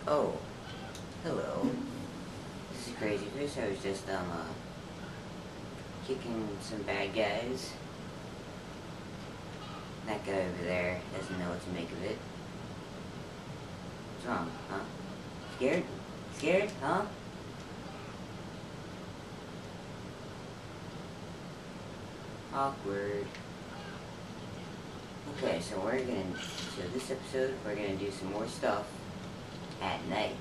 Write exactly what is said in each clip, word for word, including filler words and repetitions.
Oh, hello. This is Crazy Chris. I was just, um, uh, kicking some bad guys. That guy over there doesn't know what to make of it. What's wrong, huh? Scared? Scared, huh? Awkward. Okay, so we're gonna, so this episode, we're gonna do some more stuff at night.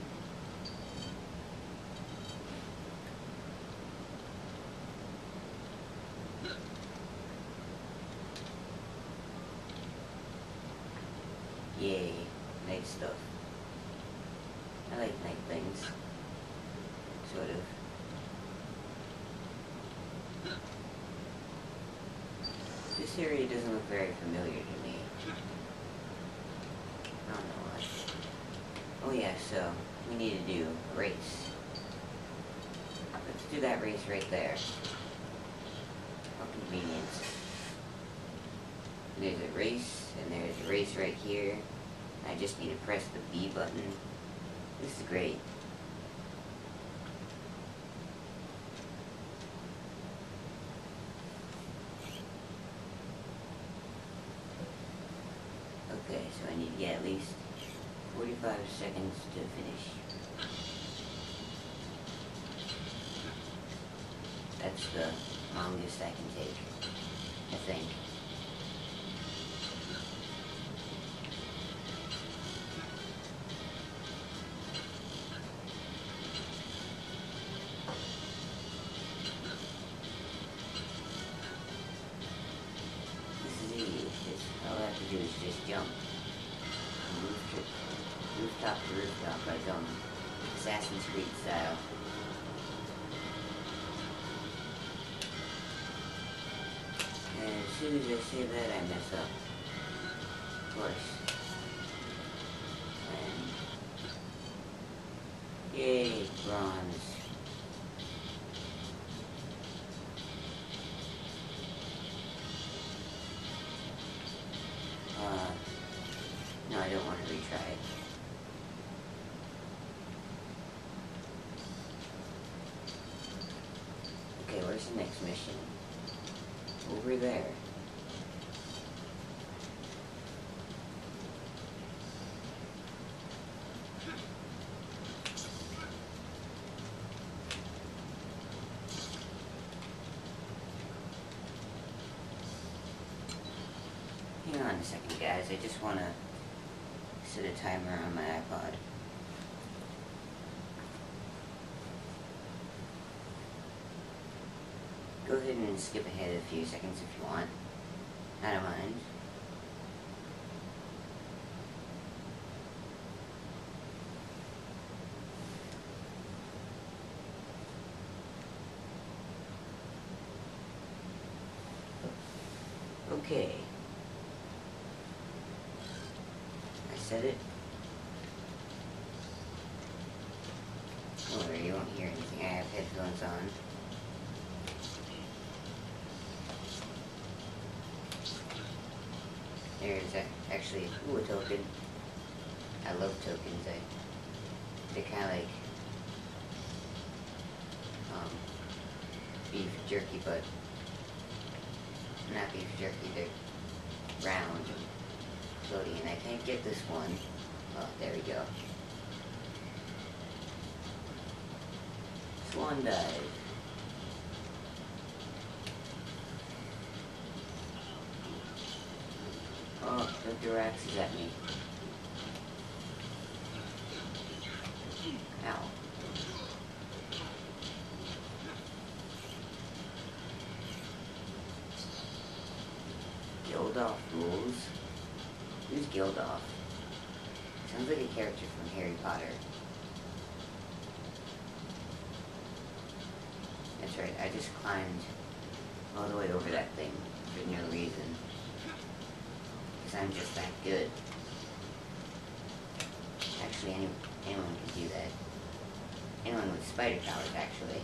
Yay, night stuff. I like night things. Sort of. This area doesn't look very familiar to me. I don't know why. Oh yeah, so we need to do a race. Let's do that race right there. How convenient. There's a race, and there's a race right here. I just need to press the B button. This is great. Okay, so I need to get at least forty-five seconds to finish. That's the longest I can take, I think. All I have to do is just jump from roof to, rooftop to rooftop like um Assassin's Creed style. And as soon as I say that, I mess up. Of course. And yay, bronze. Uh, no, I don't want to retry it. Okay, where's the next mission? Over there. Hang on a second, guys. I just want to set a timer on my iPod. Go ahead and skip ahead a few seconds if you want. I don't mind. Okay. I said it. Don't worry, you won't hear anything. I have headphones on. There's a, actually, ooh, a token. I love tokens. I, they're kind of like um, beef jerky, but not beef jerky. They're round and floaty, and I can't get this one. Oh, there we go. Swan dive. Oh, don't throw axes at me. Ow. Gildoff rules? Who's Gildoff? Sounds like a character from Harry Potter. That's right, I just climbed all the way over that thing for no reason. I'm just that good. Actually, any, anyone can do that. Anyone with spider powers, actually.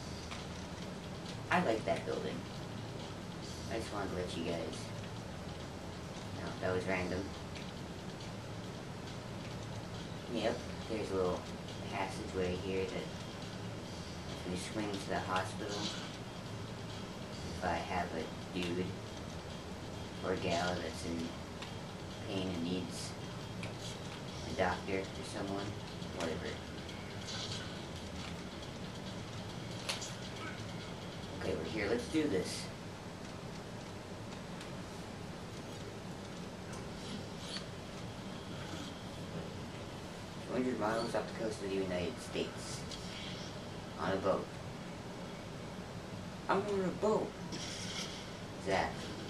I like that building. I just wanted to let you guys know that was random. Yep. There's a little passageway here that if we swing to the hospital, if I have a dude or a gal that's in pain and needs a doctor or someone, whatever. Okay, we're here, let's do this. two hundred miles off the coast of the United States. On a boat. I'm on a boat. Zach.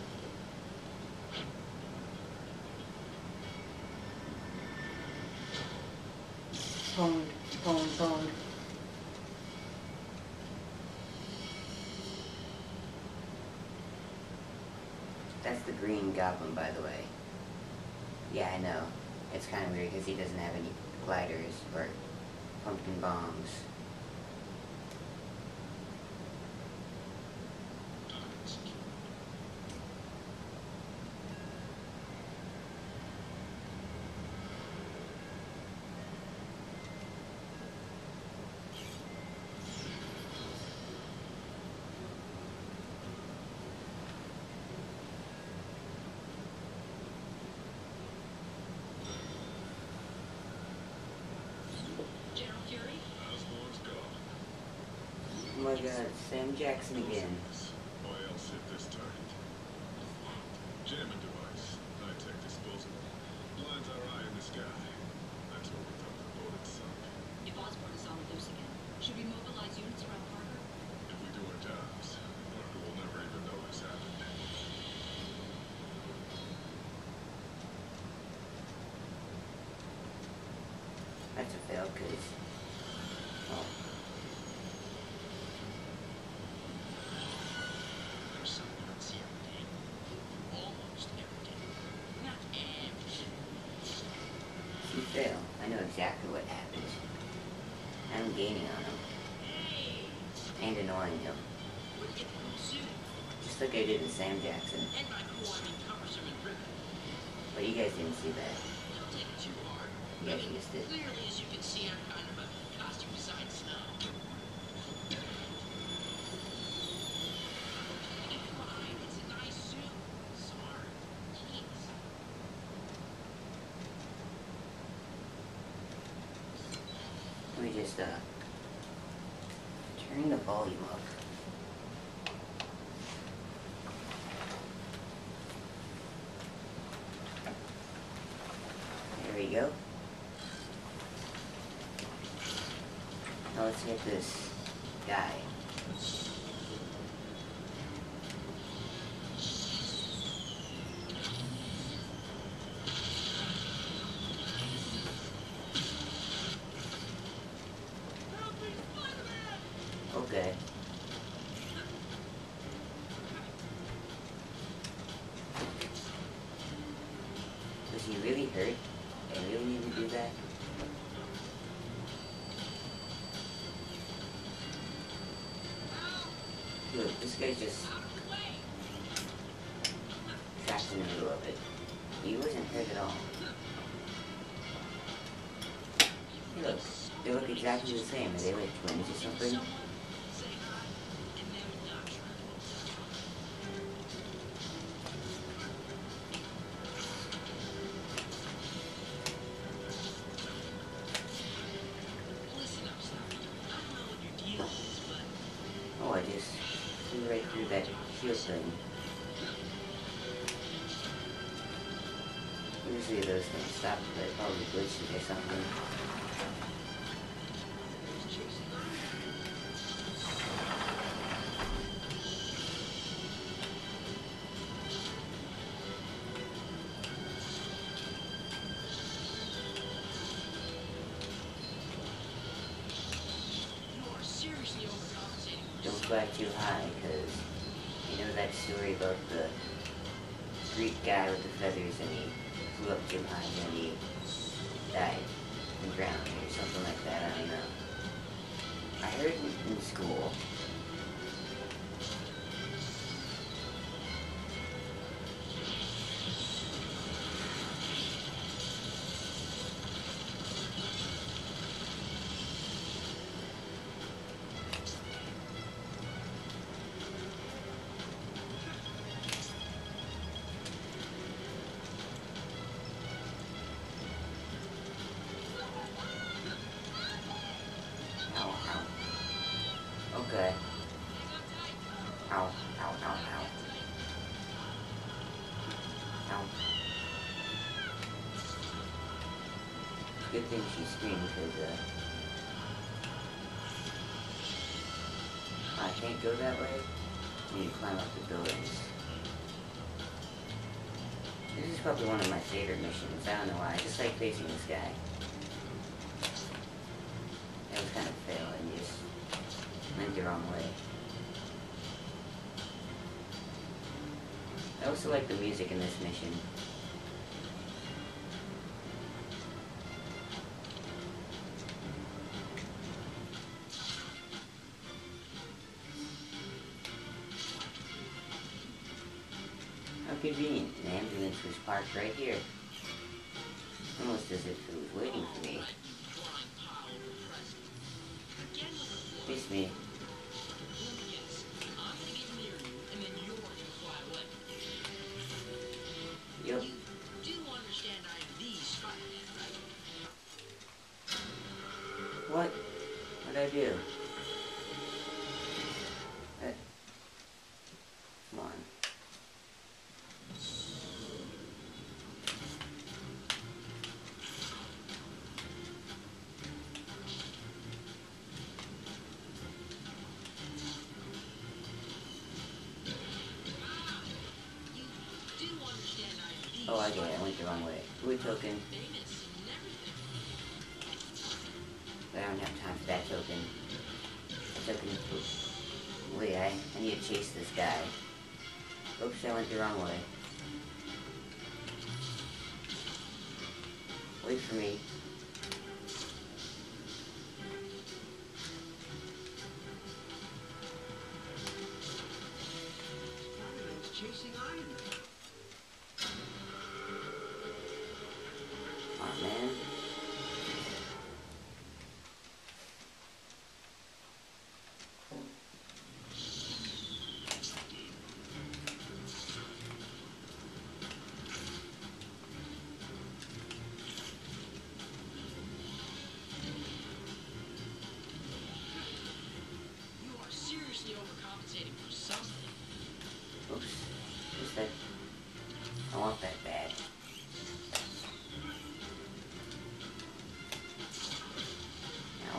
Pwn, pwn, pwn. That's the Green Goblin, by the way. Yeah, I know. It's kind of weird because he doesn't have any gliders or pumpkin bombs. Oh my god, Sam Jackson again. Why else hit this target? Jamming device. High-tech disposable. Blinds our eye in the sky. That's what we thought the boat had sunk. If Osborne is on the loose again, should we mobilize units around Parker? If we do our jobs, Parker will never even know this happened. That's a fail, cause... Oh. You fail. I know exactly what happened. I'm gaining on him. And annoying him. Just like I did in Sam Jackson. But you guys didn't see that. You guys missed it. Clearly, as you can see, I'm kind of a costume design snow. Fine, it's a nice suit. Sorry. Jeez. Let me just, uh, turn the volume up. There we go. Now let's hit this guy. Okay. Was he really hurt? I really need to do that? Look, this guy's just trapped in the middle of it. He wasn't hurt at all. Hey, look, they look exactly the same. Are they like twins or something? Oh, I just flew right through that shield thing. Usually those things stop, but probably glitched or something. Don't fly too high, because you know that story about the Greek guy with the feathers and he flew up too high and he died and drowned or something like that, I don't know. I heard in, in school. Good thing she screamed, because, uh... I can't go that way. I need to climb up the buildings. This is probably one of my favorite missions. I don't know why. I just like facing this guy. That was kind of a fail. I just went the wrong way. I also like the music in this mission. How convenient. An ambulance was parked right here. Almost as if it was waiting for me. It's me. Yep. You do understand I'm the Spiderman, right? What? What'd I do? Uh, come on. You do understand I'm the Oh, I get it. I went the wrong way. Blue token. famous and everything. But I don't have time for that token. That token is blue. Wait, I, I need to chase this guy. Oops, I went the wrong way. Wait for me. Spiderman's chasing Iron Man. Aw, man. You are seriously overcompensating for something. Oops. What's that? I want that bad. Ow.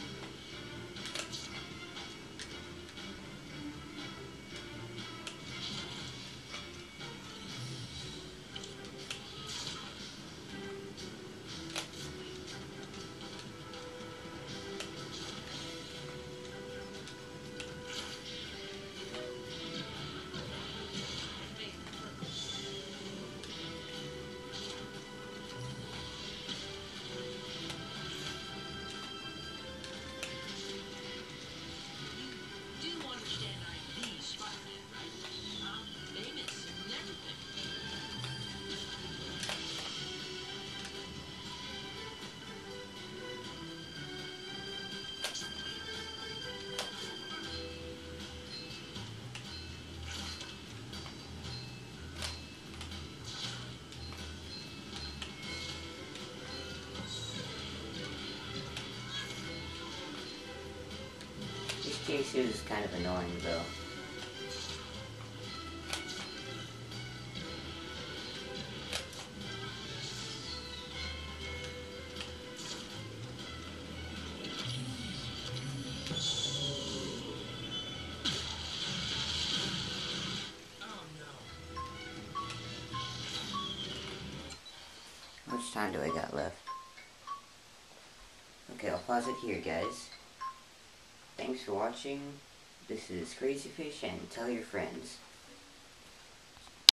You do understand I'm the Spiderman, right? I'm famous and everything. This chase is kind of annoying, though. Oh no. How much time do I got left? Okay, I'll pause it here, guys. Thanks for watching. This is Crazy Fish, and tell your friends.